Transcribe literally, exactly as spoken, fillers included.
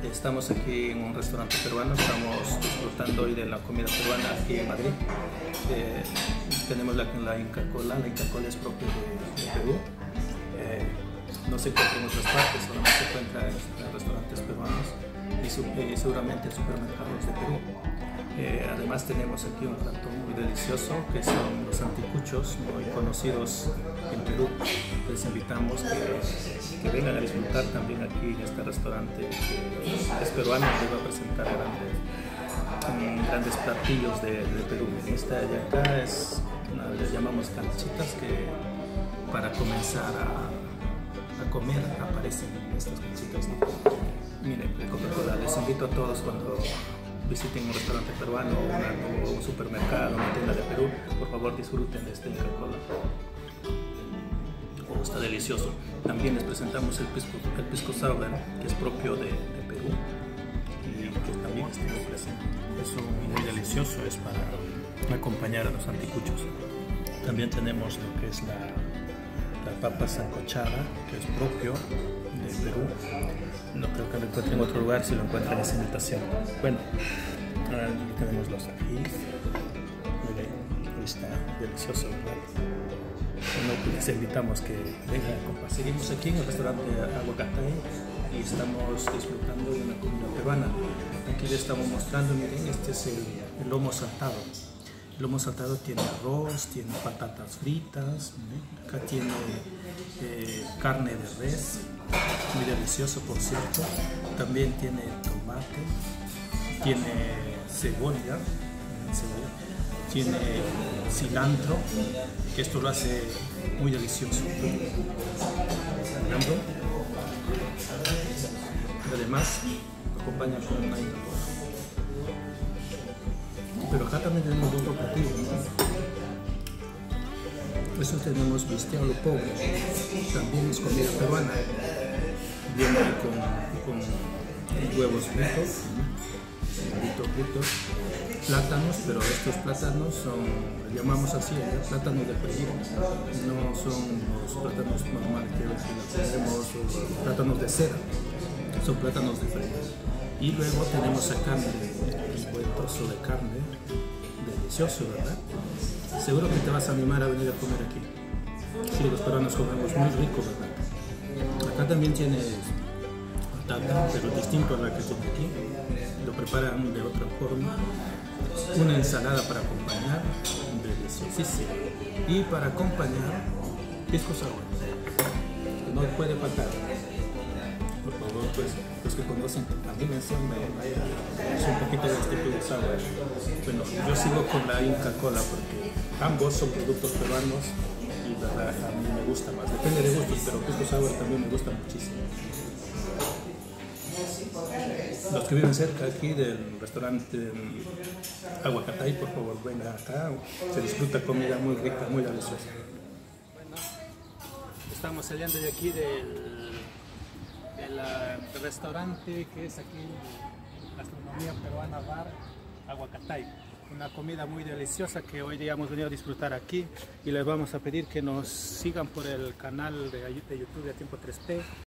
Estamos aquí en un restaurante peruano, estamos disfrutando hoy de la comida peruana aquí en Madrid. Eh, tenemos la, la Inca Kola, la Inca Kola es propia de, de Perú. Eh, no se encuentra en otras partes, solamente se encuentra en, en restaurantes peruanos y, su, y seguramente en supermercados de Perú. Eh, además tenemos aquí un plato muy delicioso que son los anticuchos, muy conocidos en Perú. Les invitamos que, que vengan a disfrutar también aquí en este restaurante que es peruano, que va a presentar grandes, grandes platillos de, de Perú. Esta de acá es, una, le llamamos canchitas, que para comenzar a, a comer aparecen estas canchitas, ¿no? Miren, de Coca-Cola, les invito a todos cuando visiten un restaurante peruano o un supermercado, una tienda de Perú, por favor disfruten de este Inca Kola. Oh, está delicioso. También les presentamos el pisco, el pisco sour, que es propio de, de Perú y que también está muy presente. Es muy delicioso, es para acompañar a los anticuchos. También tenemos lo que es la, la papa sancochada, que es propio de Perú. No creo que lo encuentren en otro lugar, si lo encuentran es imitación. Bueno, ahora aquí tenemos los ajís. Miren, está delicioso, ¿verdad? Bueno, les invitamos que vengan a compartir. Seguimos aquí en el restaurante Aguacatay y estamos disfrutando de una comida peruana. Aquí les estamos mostrando, miren, este es el, el lomo saltado. El lomo saltado tiene arroz, tiene patatas fritas, ¿sí? Acá tiene eh, carne de res, muy delicioso por cierto. También tiene tomate, tiene cebolla, cebolla, tiene cilantro, que esto lo hace muy delicioso. Además, lo acompaña con una Inca Kola. Pero acá también tenemos otro platillo, ¿no? Eso tenemos bistec lo pobre, también es comida peruana. Viene con, con huevos fritos, fritos, fritos, plátanos, pero estos plátanos son, le llamamos así, ¿eh? Plátanos de freír, no son los plátanos normales que tenemos, o plátanos de cera, son plátanos de freír. Y luego tenemos acá un buen trozo de carne, delicioso, ¿verdad? Seguro que te vas a animar a venir a comer aquí. Sí, los peruanos comemos muy rico, ¿verdad? Acá también tienes patata, pero distinto a la que tiene aquí. Lo preparan de otra forma. Una ensalada para acompañar, deliciosísima. Y para acompañar, pisco sour. No puede faltar. Por favor, pues, los que conocen, anímense, es un poquito de este pisco sour. Bueno, yo sigo con la Inca Kola porque ambos son productos peruanos y la verdad a mí me gusta más. Depende de gustos, pero pisco sour también me gusta muchísimo. Los que viven cerca aquí del restaurante Aguacatay, por favor vengan acá, se disfruta comida muy rica, muy deliciosa. Bueno, estamos saliendo de aquí del, del uh, restaurante que es aquí Gastronomía Peruana Bar Aguacatay. Una comida muy deliciosa que hoy día hemos venido a disfrutar aquí y les vamos a pedir que nos sigan por el canal de YouTube de A Tiempo tres P